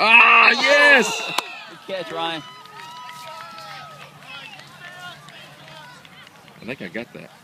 Ah, yes! Good catch, Ryan. I think I got that.